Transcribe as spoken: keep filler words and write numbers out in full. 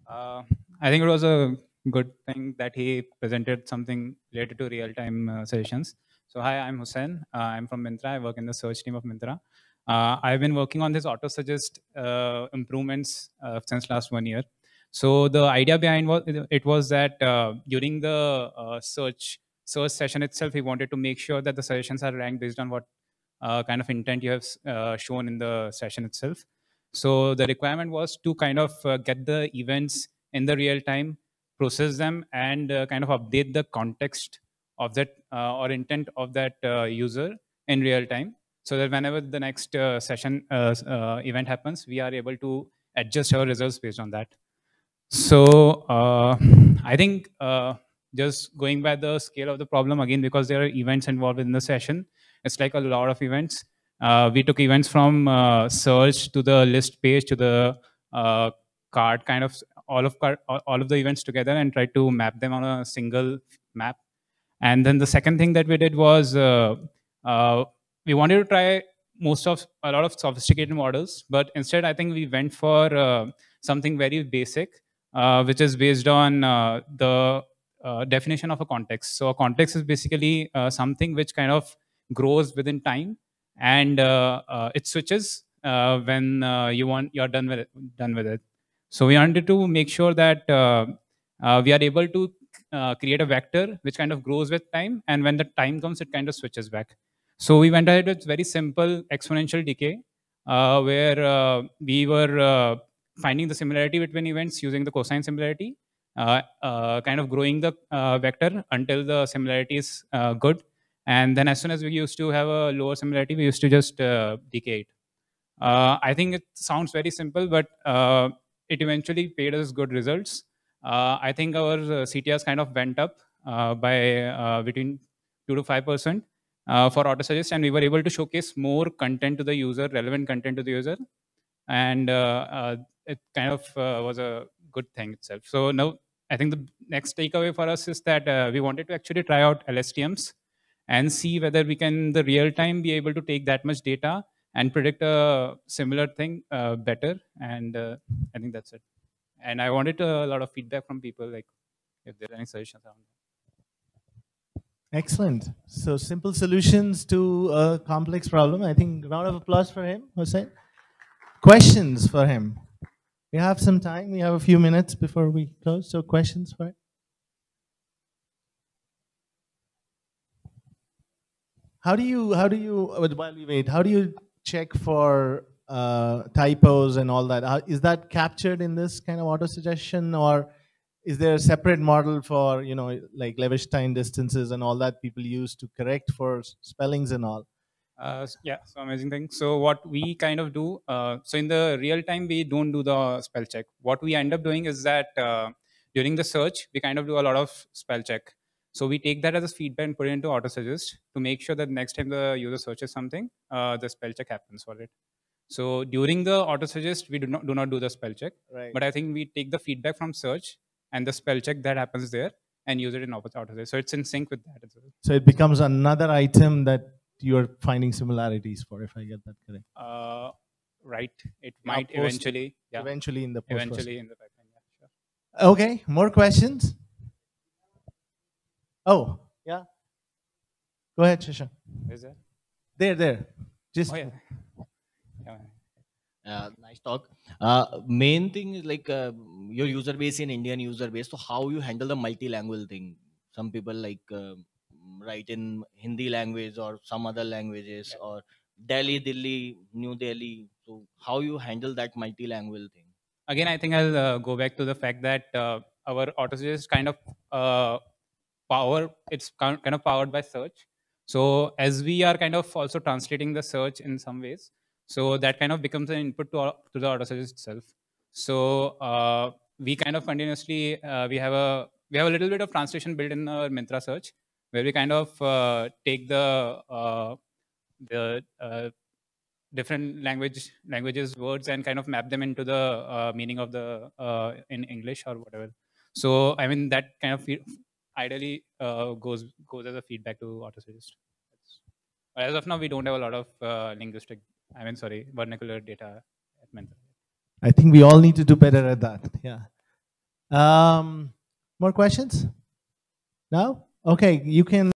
Uh, I think it was a good thing that he presented something related to real-time uh, sessions. So hi, I'm Hussein. Uh, I'm from Myntra. I work in the search team of Myntra. Uh, I've been working on this auto suggest uh, improvements uh, since last one year. So the idea behind was it was that uh, during the uh, search search session itself, we wanted to make sure that the suggestions are ranked based on what uh, kind of intent you have uh, shown in the session itself. So the requirement was to kind of uh, get the events in the real time, process them, and uh, kind of update the context of that uh, or intent of that uh, user in real time, so that whenever the next uh, session uh, uh, event happens, we are able to adjust our results based on that. So uh, I think uh, just going by the scale of the problem again, because there are events involved in the session, it's like a lot of events. Uh, we took events from uh, search to the list page to the uh, card, kind of all of card, all all of the events together, and tried to map them on a single map. And then the second thing that we did was uh, uh, we wanted to try most of a lot of sophisticated models, but instead I think we went for uh, something very basic, uh, which is based on uh, the uh, definition of a context. So a context is basically uh, something which kind of grows within time, and uh, uh, it switches uh, when uh, you want you're done with it, done with it. So we wanted to make sure that uh, uh, we are able to uh, create a vector which kind of grows with time, and when the time comes, it kind of switches back. So we went ahead with very simple exponential decay, uh, where uh, we were uh, finding the similarity between events using the cosine similarity, uh, uh, kind of growing the uh, vector until the similarity is uh, good. And then as soon as we used to have a lower similarity, we used to just uh, decay it. Uh, I think it sounds very simple, but uh, it eventually paid us good results. Uh, I think our uh, C T Rs kind of went up uh, by uh, between two to five percent uh, for autosuggest, and we were able to showcase more content to the user, relevant content to the user, and uh, uh, it kind of uh, was a good thing itself. So now I think the next takeaway for us is that uh, we wanted to actually try out L S T Ms and see whether we can in the real time be able to take that much data and predict a similar thing uh, better. And uh, I think that's it. And I wanted a lot of feedback from people, like if there are any suggestions around Excellent. So simple solutions to a complex problem. I think round of applause for him, Hussein. Questions for him. We have some time. We have a few minutes before we close. So questions for him. How do you, how do you, uh, while we wait, how do you check for uh, typos and all that? How, is that captured in this kind of auto suggestion, or is there a separate model for, you know, like Levestein distances and all that people use to correct for s- spellings and all? Uh, s- yeah, so amazing thing. So what we kind of do, uh, so in the real time, we don't do the spell check. What we end up doing is that uh, during the search, we kind of do a lot of spell check. So we take that as a feedback and put it into autosuggest to make sure that next time the user searches something, uh, the spell check happens for it. So during the autosuggest, we do not do not do the spell check, Right. but I think we take the feedback from search and the spell check that happens there and use it in auto- autosuggest. So it's in sync with that as well. So it becomes another item that you're finding similarities for, if I get that correct. Uh, right. It Yeah, might post eventually, yeah, eventually in the post process. eventually in the pipeline. Yeah, sure. Okay, more questions? Oh, yeah. Go ahead, Shisha. Is there? There, there. Just Oh yeah. Yeah. Uh, nice talk. Uh, main thing is like uh, your user base in Indian user base. So how you handle the multilingual thing? Some people like uh, write in Hindi language or some other languages Yeah. or Delhi, Delhi, New Delhi. So how you handle that multilingual thing? Again, I think I'll uh, go back to the fact that uh, our autosuggest kind of uh, power. It's kind kind of powered by search. So as we are kind of also translating the search in some ways, so that kind of becomes an input to, our, to the autosuggest itself. So uh, we kind of continuously uh, we have a we have a little bit of translation built in our Myntra search, where we kind of uh, take the uh, the uh, different language languages words and kind of map them into the uh, meaning of the uh, in English or whatever. So I mean that kind of fe- ideally uh, goes goes as a feedback to autosuggest. But as of now, we don't have a lot of uh, linguistic, I mean, sorry, vernacular data at Myntra. I think we all need to do better at that. Yeah. Um, more questions? No? Okay, you can